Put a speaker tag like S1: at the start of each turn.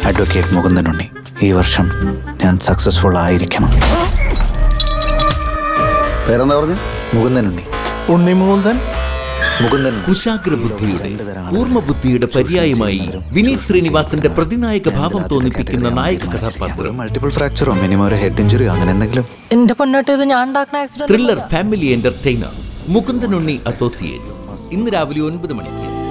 S1: Advocate Mukundanunni. ഈ വർഷം ഞാൻ സക്സസ്ഫുൾ ആയിരിക്കണം.
S2: പേരെന്താ പറഞ്ഞു?
S1: മുകുന്ദനുണ്ണി.
S3: ഉണ്ണി മുകുന്ദൻ.
S4: കുശാഗ്രബുദ്ധിയുടെ കൂർമ്മബുദ്ധിയുടെ പര്യായമായി വിനീത് ശ്രീനിവാസന്റെ പ്രതിനായക ഭാവം തോന്നിപ്പിക്കുന്ന നായക കഥാപാത്രം.
S1: മൾട്ടിപ്പിൾ ഫ്രാക്ചറോ മിനിമം ഒരു ഹെഡ് ഇഞ്ചുറിയോ അങ്ങനെ എന്തെങ്കിലും.
S5: എന്റെ പൊന്നോട്ട് ഞാൻ
S4: thriller family entertainer Mukundanunni associates. ഇന്ന് രാവിലെ 9 മണിക്ക്.